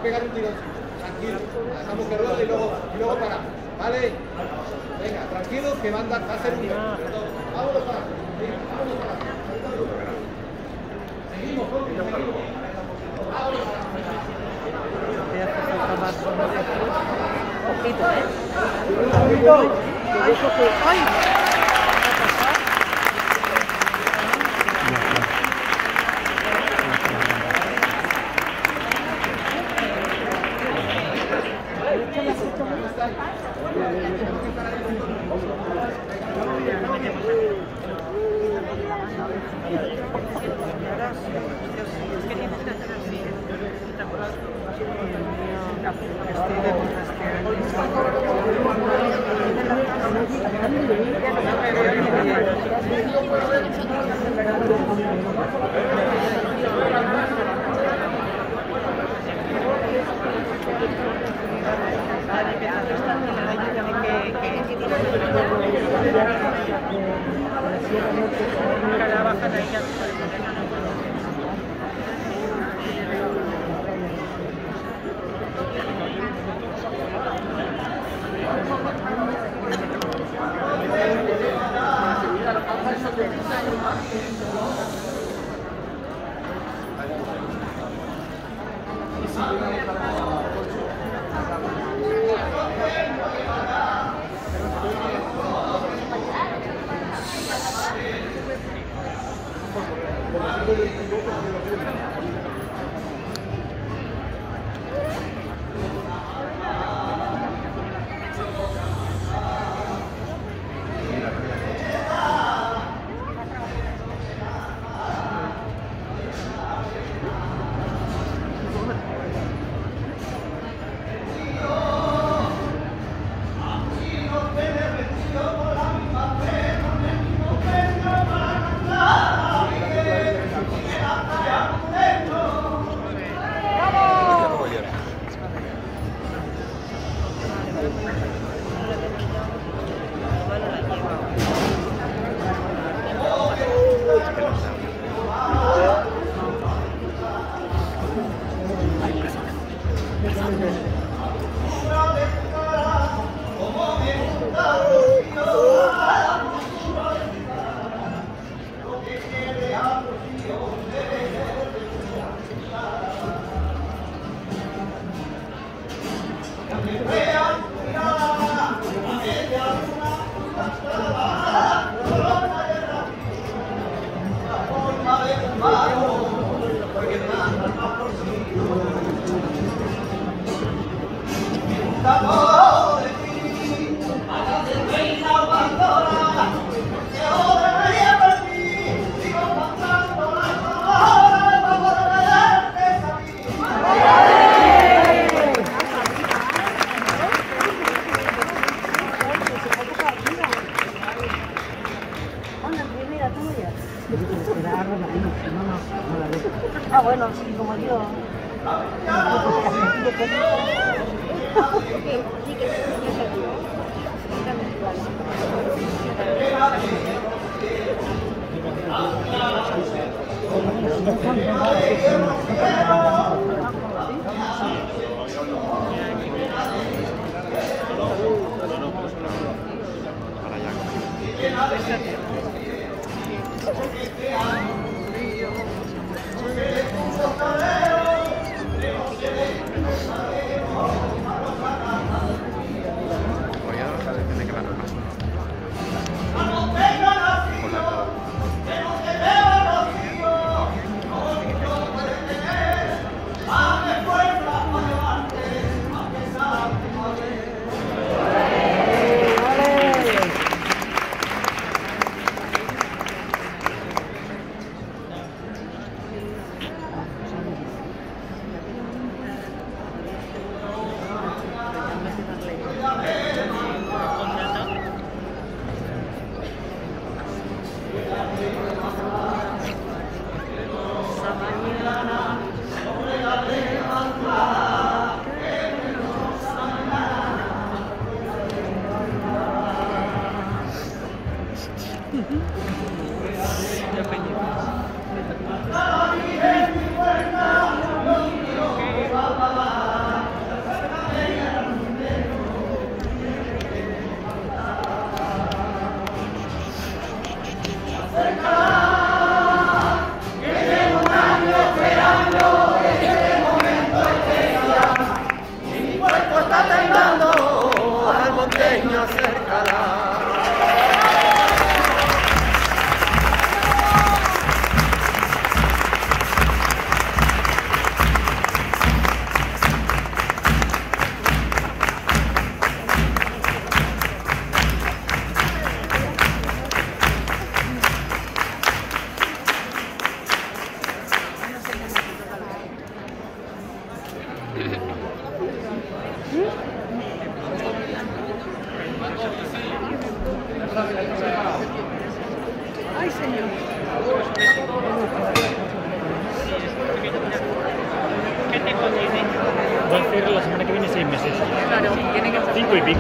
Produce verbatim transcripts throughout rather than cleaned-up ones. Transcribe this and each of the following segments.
a pegar un tirón. Tranquilo. Dejamos que ruede y luego, y luego paramos. ¿Vale? Venga, tranquilos que van a dar, va a ser un... Vámonos para. Venga, vámonos para. Seguimos, Jorge, seguimos. Vámonos para. Ojito, ¿eh? Ojito. Ay, ¡ay! Ah, bueno, sí, como yo. Ya Ay, señor. ¿Qué tiempo tiene? Va a hacer la semana que viene seis meses. Claro, tiene que hacer Cinco y pico.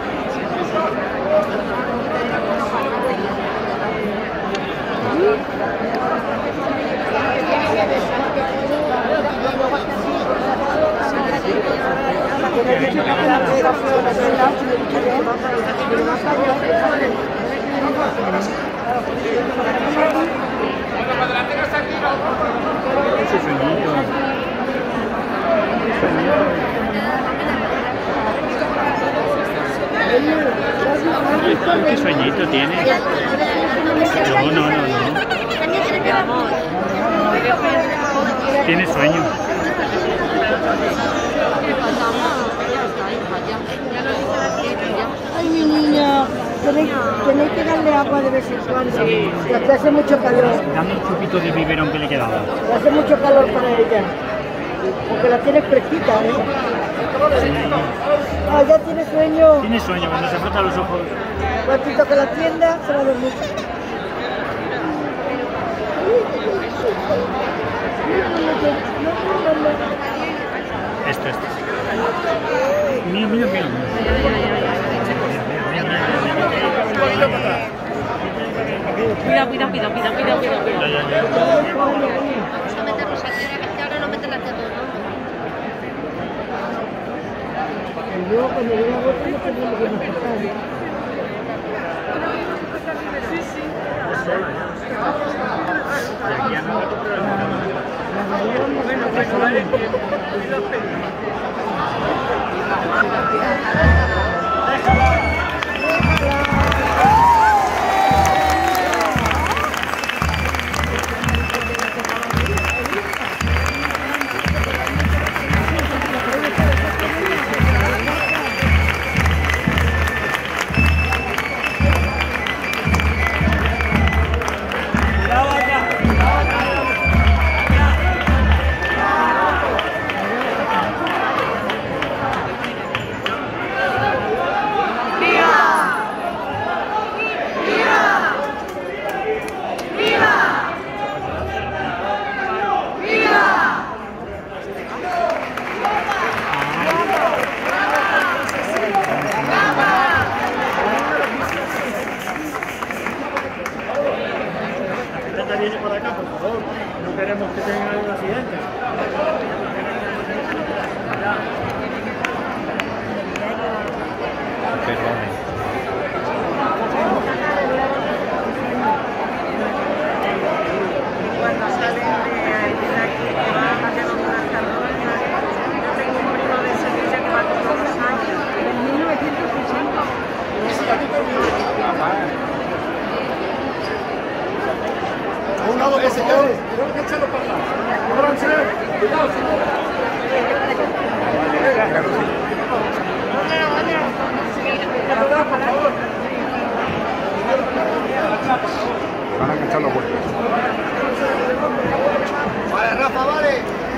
Ese sueñito. ¿Qué sueñito tiene? No, no, no, no. Tiene sueño. Ay, mi niña, tenéis, tenéis que darle agua de vez en cuando. Sí. Porque hace mucho calor. Dame un chupito de biberón que le quedaba. Hace mucho calor para ella. Porque la tienes fresquita, ¿eh? Ah, ya tiene sueño. Tiene sueño, cuando se frota los ojos. Cuantito que la tienda, se va a dormir. Esto, esto. Mira, mira, mira. Cuida, cuida, cuida, cuida, cuida, cuida. Ya, ya, ya. Vamos a meternos aquí, que ahora no meten la teta, Y yo cuando llegué a vuelta no tenía lo que nos pasaba. De aquí a nada. Bueno, pues vale. Viene para acá, por favor. No queremos que tengan algún accidente. Perdone. Cuando salen de aquí, que van a hacer unas carrozas, yo tengo un primo de Sevilla que va todos los años. En mil novecientos sesenta. A un lado, ese, señores. Tenemos que echarlo para atrás. Cóbranse. Cuidado, señores. Por favor. Van a enganchar los huevos. Vale, Rafa, vale.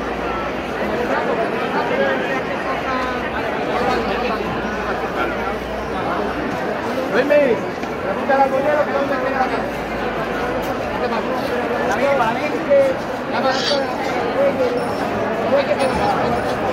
Venme. Pregunta al algodero que dónde queda la casa. Para mí, para mí.